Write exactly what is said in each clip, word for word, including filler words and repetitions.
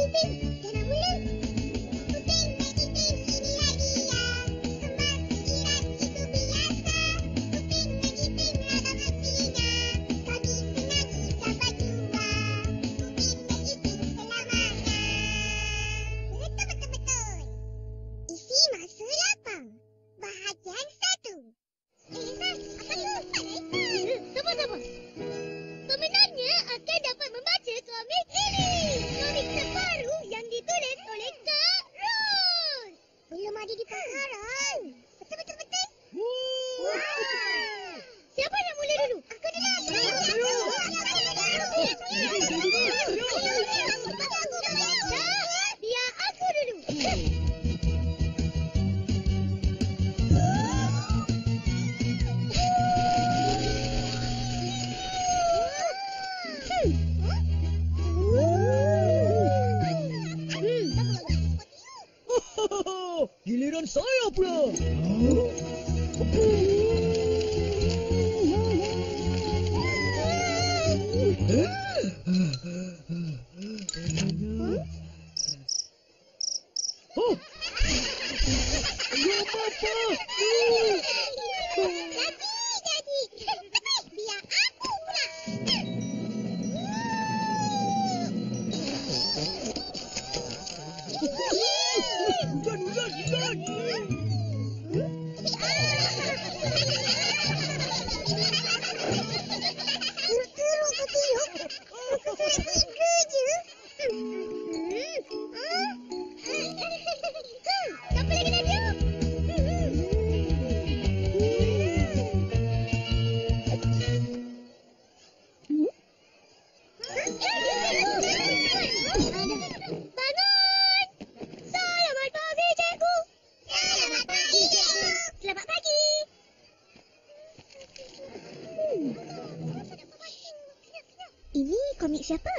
Giliran saya pula. Oh. Ya Papa. Jadi, jadi. Biar aku pula. Hujan, hujan, hujan. Teruk ke tiup? Aku sudah tiga je. Siapa lagi nak tiup? Bangun! Selamat pagi, cikgu. Selamat pagi, cikgu. Selamat pagi. Hmm. Ini komik siapa?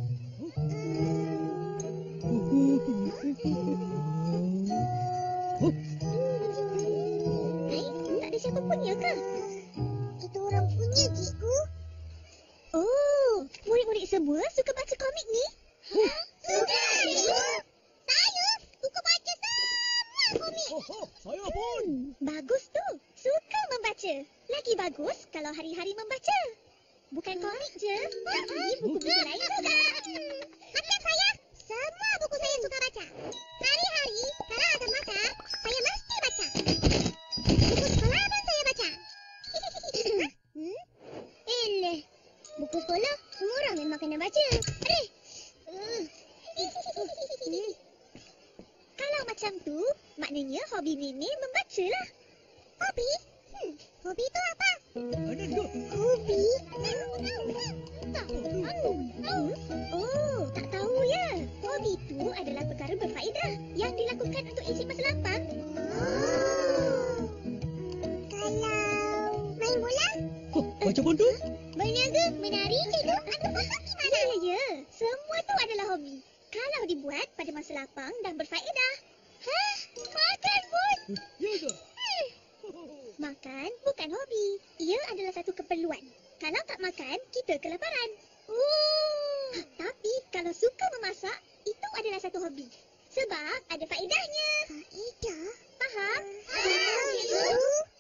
Hai, tak ada siapa punya ke? Itu orang punya, cikgu. Oh, murid-murid semua suka baca komik ni? Suka, cikgu. Saya suka baca semua komik. Oh, oh, saya pun. Hmm, bagus tu. Suka membaca. Lagi bagus kalau hari-hari membaca. Bukan komik je, tapi buku-buku lain juga. Macam saya, semua buku saya suka baca. Hari-hari, kalau ada masa, saya mesti baca. Buku sekolah pun saya baca. hmm? Eleh, buku sekolah semua orang memang kena baca. Aduh. Uh. Hmm. Kalau macam tu, maknanya hobi Mimi membacalah. Hobi? Hmm, hobi tu apa? Ada juga. Hobi? Tak tahu. Oh, tak tahu ya. Hobi itu adalah perkara berfaedah yang dilakukan untuk isi masa lapang. Oh. Kalau main bola? Oh, macam mana tu? Berniaga, menari, cikgu. Anda faham di mana? Ya, ya. Semua itu adalah hobi. Kalau dibuat pada masa lapang dan berfaedah. Hah? Makan pun? Ya ke? Makan bukan hobi. Ia adalah satu keperluan. Kalau tak makan, kita kelaparan. Oh. Tapi kalau suka memasak, itu adalah satu hobi. Sebab ada faedahnya. Faedah? Faham? Faham, cikgu.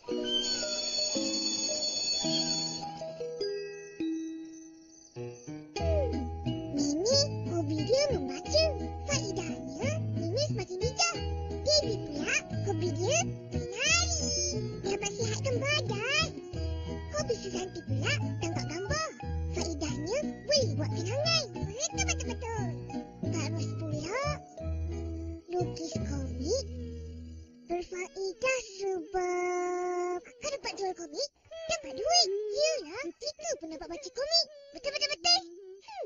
Mimi, hobi dia membaca. Faedahnya, Mimi semakin bijak. Debbie pula, hobi dia menari. Dapat sihatkan badan. Hobi Susanti pula tangkap gambar. Faedahnya, boleh buat kenangan. Betul-betul-betul. Pak Ros pula, lukis komik. Berfaedah sebab kan dapat jual komik, dapat duit. Yalah, kita pun dapat baca komik. Betul-betul-betul. Hmm.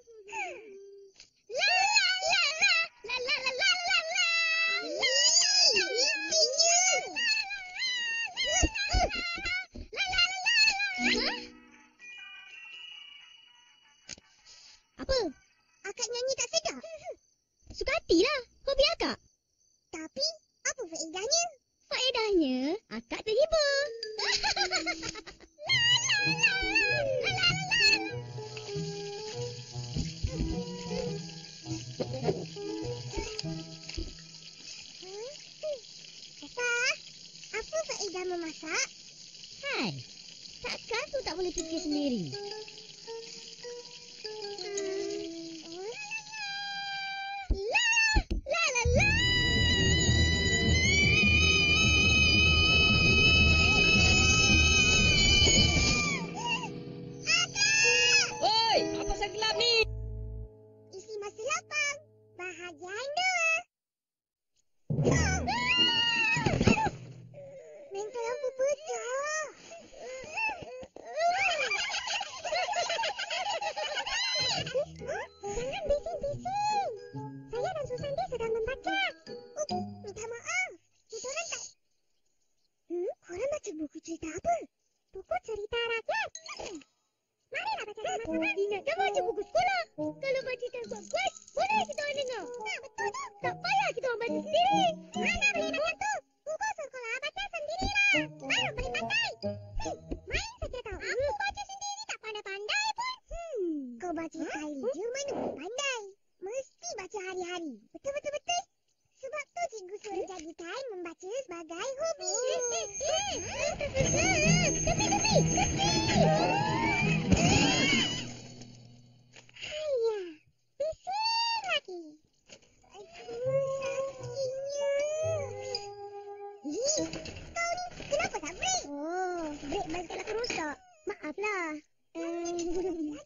La la la la la la la la la la. Mimpinya. La la la la. Apa? Akak nyanyi tak sedap. Suka hatilah. Hobi akak. Tapi apa faedahnya? Faedahnya akak terhibur. La la la la la la. tak boleh fikir sendiri? La la la la. Oi, apa pasal gelap ni? Isi masa lapang. Bahagian dua. Ah! Aduh! Mental lampu pecah. Jangan bising-bising. Saya dan Susandi sedang membaca. Oh, minta maaf. Kita orang tak... Hmm, korang baca buku cerita apa? Buku cerita rakyat. Hmm. Marilah baca sama-sama. Ingatkan baca buku sekolah. Kalau baca dan buat kuis, boleh kita orang dengar. Nah, betul tu. Tak payah kita orang baca sendiri. Mana boleh macam tu? Buku sekolah baca sendirilah. Baru boleh pakai. Hmm, main saja tau. Aku baca sendiri tak pandai-pandai pun. Hmm, kau baca sekali je mana boleh pandai. Mesti baca hari-hari. Betul-betul-betul. Sebab tu cikgu suruh jadikan membaca sebagai hobi. Tepi-tepi! Ayah, bising lagi. Ih, kau ni kenapa tak break? Oh, break basikal aku rosak. Maaflah. Um, laju.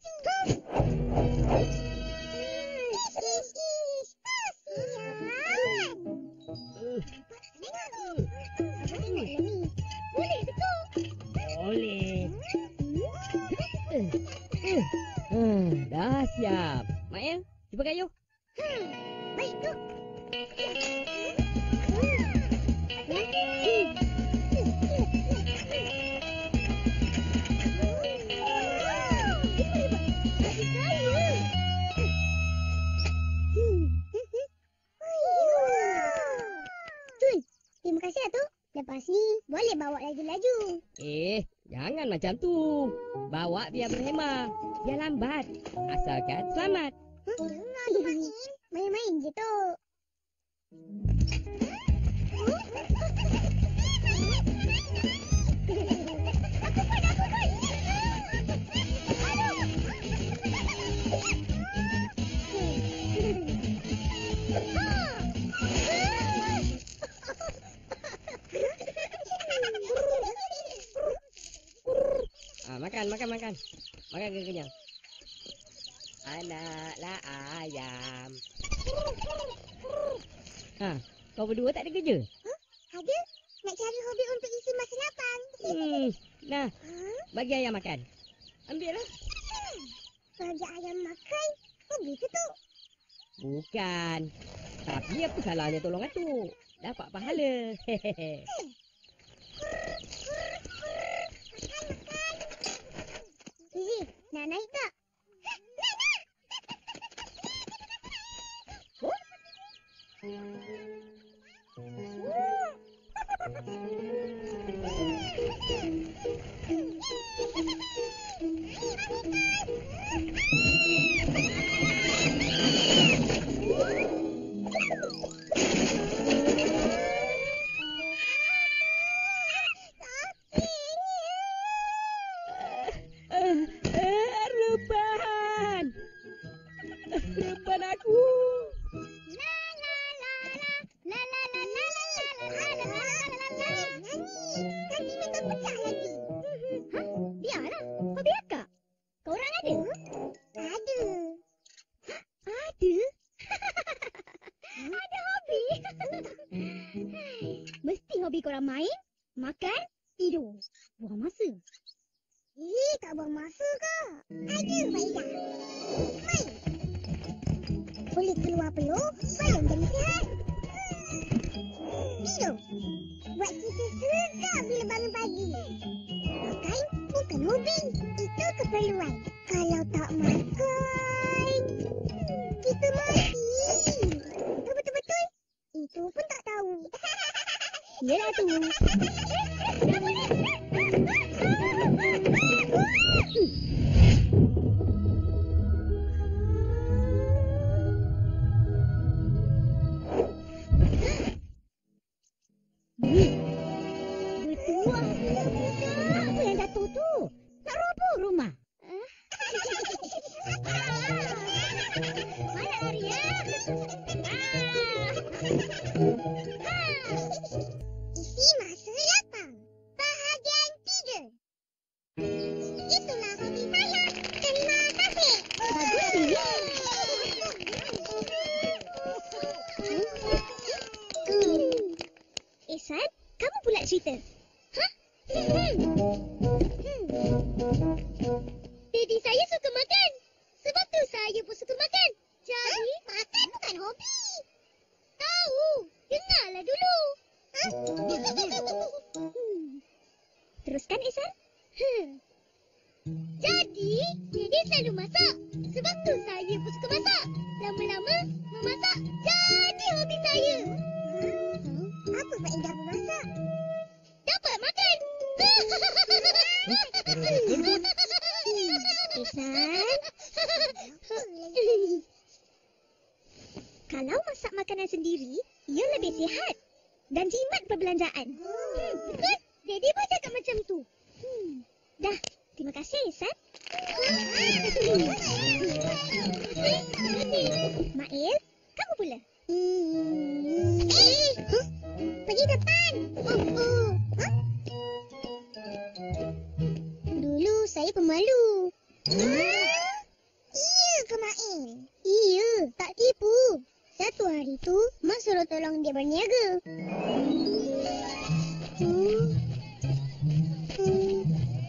Ish, ish, ish. Kasihan. Apa tengoklah ni? Boleh ke tu? Boleh. Hmm, dah siap. Mak ya, cuba kayuh. Hmm, baik tu. Terima kasih Datuk. Lepas ni boleh bawa laju-laju. Eh, jangan macam tu. Bawa biar berhemah. Biar lambat. Asalkan selamat. Huh? Dengar tu main. Main-main je tu. Aku pun, aku pun. Ah, makan, makan, makan. Makan ke kenyang. Anaklah ayam. Ha, kau berdua tak ada kerja? Huh? Ada? Nak cari hobi untuk isi masa lapang. Hmm, nah, Huh? bagi ayam makan. Ambil lah. Hmm. Bagi ayam makan. Hobi ke tu? Bukan. Tapi apa salahnya tolong atuk? Dapat pahala. Hehehe. Zizi, nak naik tak? Nak, nak! Reban. Reban aku. La la la la la la la la la la la la la la. Nyanyi, nanti minta pecah lagi. Hah? Biarlah. Hobi akak. Kau orang ada? Ada. Ada? Ada hobi? Mesti hobi korang main, makan, tidur. Buang masa. Eh, tak buang masa ke? Ada faedah. Main. Boleh keluar peluh, badan jadi sihat. Tidur. Buat kita segar bila bangun pagi. Makan bukan hobi, itu keperluan. Kalau tak makan, kita mati. Betul-betul? Itu pun tak tahu. Yelah tu. Bertuah. Apa yang jatuh tu? Nak robek Sorry ya. Isi masa lapang. Bahagian tiga. Itulah hobi saya. Terima kasih. Bagus dia. Ehsan, kamu pula cerita. Hah? Hmm. Hmm. Daddy saya suka makan. Sebab tu saya pun suka makan. Jadi, ha? Makan bukan hobi. Tahu. Dengarlah dulu. Ha? hmm. Teruskan, Ehsan. Hmm. Jadi, Daddy selalu masak. Sebab tu saya pun suka masak. Lama-lama, memasak jadi hobi saya. Apa faedah memasak? Dapat makan. Ehsan. Kalau masak makanan sendiri, ia lebih sihat dan jimat perbelanjaan. Hmm, betul? Daddy pun cakap macam tu. Hmm. Dah, terima kasih, Ehsan. Mail, kamu pula. Hmm. Eh, huh? Pergi depan. Oh, oh. Huh? Dulu saya pemalu. Ah? Iya ke Mail? Iya, tak tipu. Satu hari tu, Mak suruh tolong dia berniaga. Hmm. Hmm.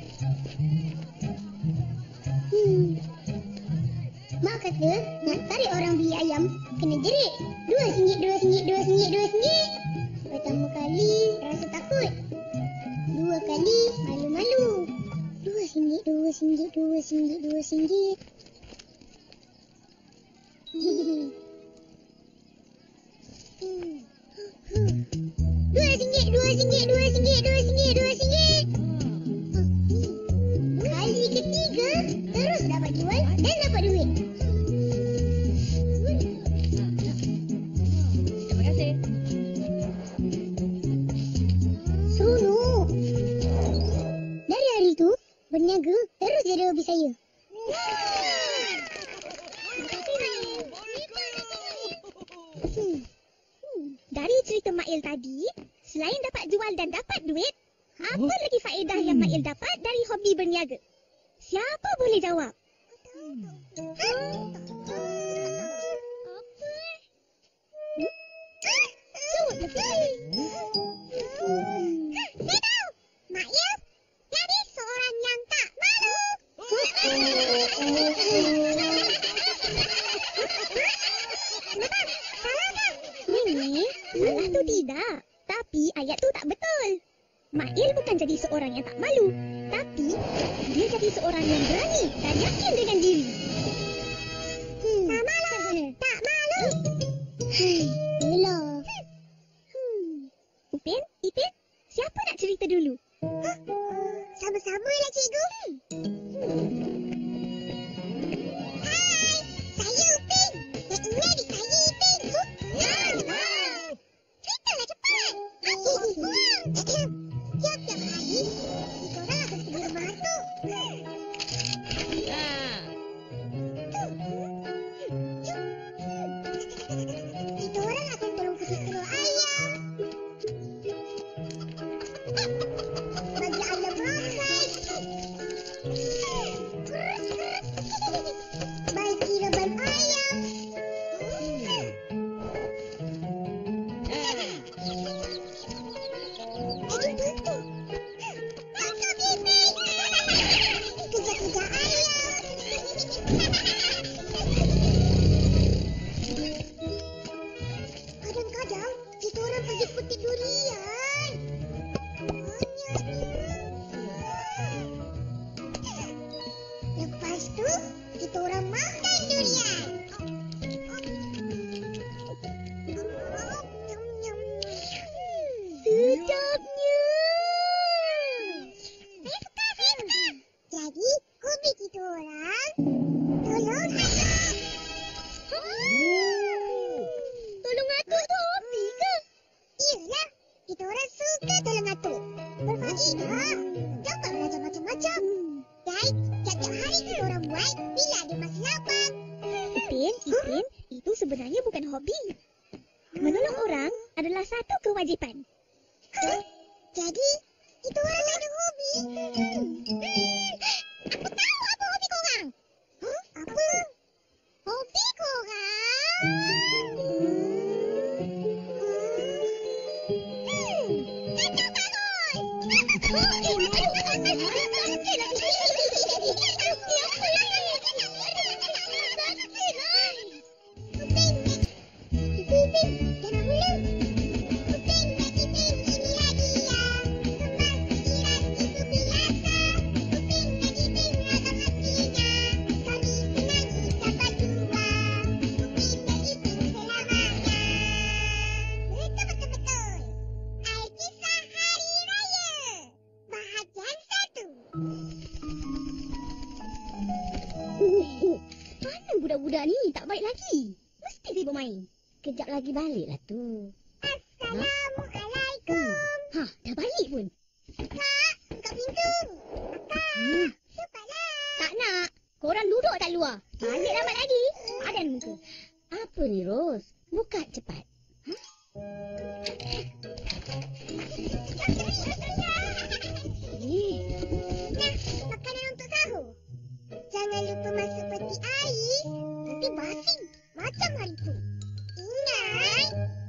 Hmm. Mak kata, nak tarik orang beli ayam, kena jerit. Dua singgit, dua singgit, dua singgit, dua singgit. Pertama kali, rasa takut. Dua kali, malu-malu. Dua singgit, dua singgit, dua singgit, dua singgit. Dua singgit, dua singgit, dua singgit, dua singgit, dua singgit. Kali ketiga, terus dapat jual dan dapat duit. Terima kasih. Seronok. Dari hari itu, berniaga terus jadi hobi saya. Hmm. Hmm. Dari cerita Mail tadi, selain dapat jual dan dapat duit, apa Oh. lagi faedah yang Mail dapat dari hobi berniaga? Siapa boleh jawab? Hmm. Apa? Hmm? Jawab lebih. Hmm. Saya tahu. Mail jadi seorang yang tak malu. Kenapa? Salah tak? Ini salah tu tidak. Tapi ayat tu tak betul. Mail bukan jadi seorang yang tak malu. Tapi dia jadi seorang yang berani dan yakin dengan diri. Hmm. Tak malu. Tak malu. Hmm. Yelah. Hmm. Upin, Ipin, siapa nak cerita dulu? Huh? Sama-samalah, cikgu. Hmm. Hai, saya Upin. Yang ini adik saya Ipin. Huh? Wow. Ceritalah cepat. Asyik dibuang. Tiap-tiap hari, kita orang akan pergi rumah hantu. Ah, Kita orang akan tolong kutip telur ayam. Bagi ayam makan. Bagi reban ayam. ah. Eh, itu. Tangkap Ipin. Kejar-kejar ayam. Itu sebenarnya bukan hobi. Menolong orang adalah satu kewajipan. Huh? Jadi, itu orang tak ada hobi. Hmm. Aku tahu apa hobi korang. Huh? Apa? Hobi korang? Budak-budak ni tak baik lagi. Mesti dia bermain. Kejap lagi baliklah tu. Assalamualaikum. Ha, dah balik pun. Kak, buka pintu. Kak, hmm. Cepatlah. Tak nak. Korang duduk kat luar. Balik lambat lagi. Padan muka. Apa ni, Ros? Buka cepat. Ha? Nah, makanan untuk sahur. Jangan lupa masuk peti air. Tapi basi. Macam hari tu. Ingat.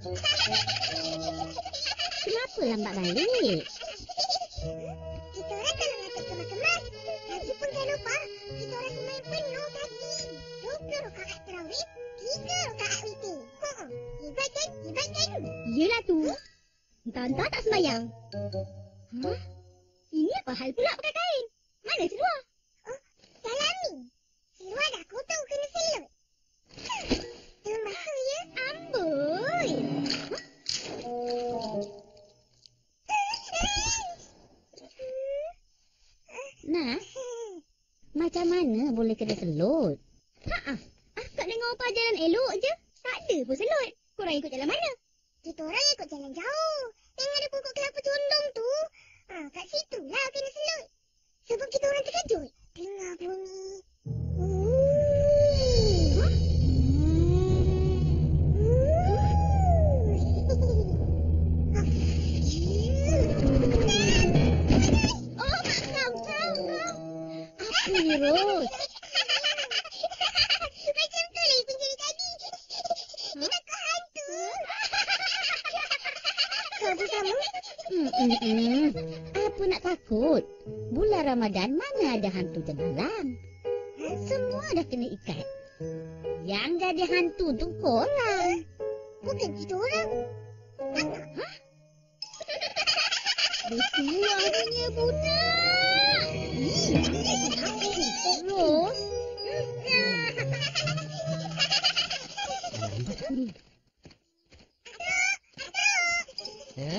Kenapa lambat balik? Kita orang kalau ngatur kemas-kemas. Lagipun jangan lupa. Kita orang semain penuh tadi. Dua rakaat terawih. Tiga rakaat witir. Haa. Hebat kan? Hebat kan? Yelah tu. Entah-entah tak sembahyang. Hah? Ini apa hal pula pakai kain? Mana seluar? Salami. Seluar dah kotor kena selut. Tembakau ya? Amboi. Nah, macam mana boleh kena selut? Haa, akak dengar apa jalan elok je. Tak ada pun selut. Korang ikut jalan mana? Kita orang ikut jalan jauh. Yang ada pokok kelapa condong tu. Ah, kat situlah kena selut. Sebab kita orang terkejut. Dengar bunyi. Huh? Oh, kau, kau, kau. Apa ni, Ros? Macam tu lah Ipin jadi tadi. Dia takut hantu. Kau bersama? Hmm, hmm, hmm. Apa nak takut? Bulan Ramadan mana ada hantu terdalam? Semua dah kena ikat. Yang jadi hantu tu korang. Bukan kita orang. Hah? Bersuaranya budak. Ros? Ha?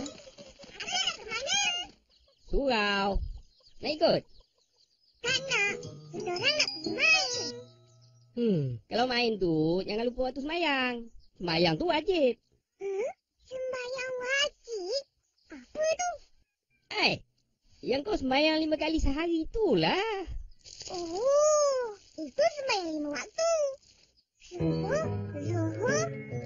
Surau. Nak ikut? Tak nak. Kita orang nak pergi main. Hmm, kalau main tu jangan lupa waktu sembahyang. Sembahyang tu wajib. Huh? Sembahyang wajib? Apa tu? Eh, yang kau sembahyang lima kali sehari itulah. Oh, itu sembahyang lima waktu. Subuh, zuhur,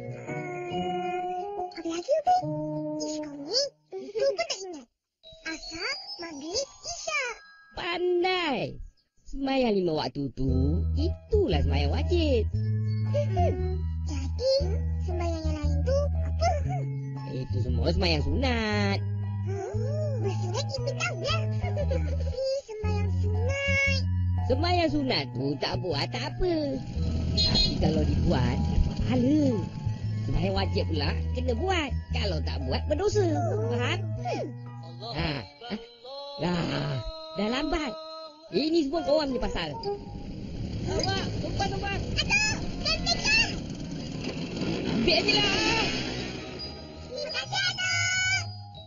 uh, apa lagi Ubin? Ish kau ni, itu pun tak ingat. Asar, maghrib, isyak. Pandai. Sembahyang lima waktu tu, itulah sembahyang wajib. Hmm. Jadi, sembahyang yang lain tu apa? Itu semua sembahyang sunat. Oh, bersunat Ipin tahu lah. Tapi sembahyang sunat. Sembahyang sunat tu tak buat tak apa. Tapi kalau dibuat, pahala. Sembahyang wajib pula kena buat. Kalau tak buat, berdosa. Faham? Ha. Ha? Dah, dah lambat. Ini semua korang punya pasal. Awak, tumpat, tumpat. Atuk, dan pecah. Ambil je lah. Terima kasih, Atuk.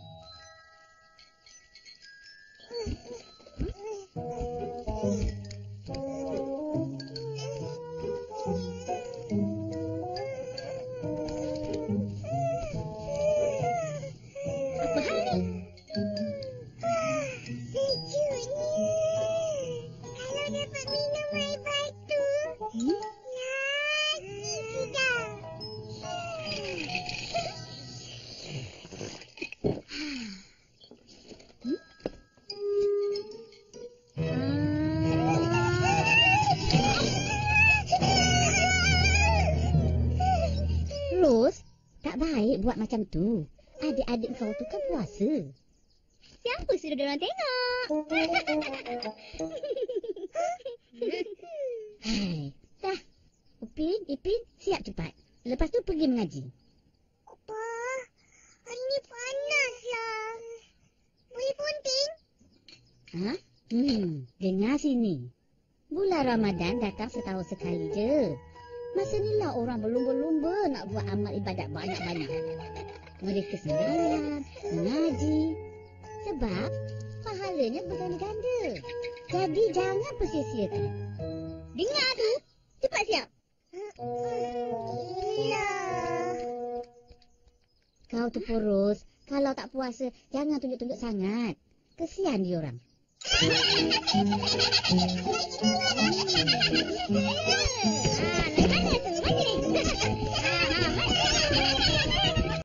Apa hal ni? Sejuknya. Kalau dapat minum air batu, lagi sedap. Ros, tak baik buat macam tu. Adik-adik kau tu kan puasa. Siapa suruh diorang tengok? Hai, dah. Upin, Ipin, siap cepat. Lepas tu pergi mengaji. Apa? Hari ni panaslah. Boleh ponting? Ha? Hmm, dengar sini. Bulan Ramadan datang setahun sekali je. Masa ni lah orang berlumba-lumba nak buat amal ibadat banyak-banyak. Mereka sembahyang, mengaji. Sebab pahalanya berganda-ganda. Jadi jangan persia-siakan. Dengar tu. Cepat siap. Ya. Kau tu Porus, kalau tak puasa jangan tunjuk-tunjuk sangat. Kesian diorang.